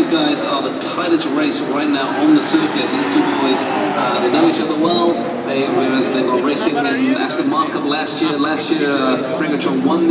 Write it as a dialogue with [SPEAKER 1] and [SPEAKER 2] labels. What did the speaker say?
[SPEAKER 1] guys are the tightest race right now on the circuit. These two boys, they know each other well. They were racing in Aston Martin last year. Last year, Ringatron won the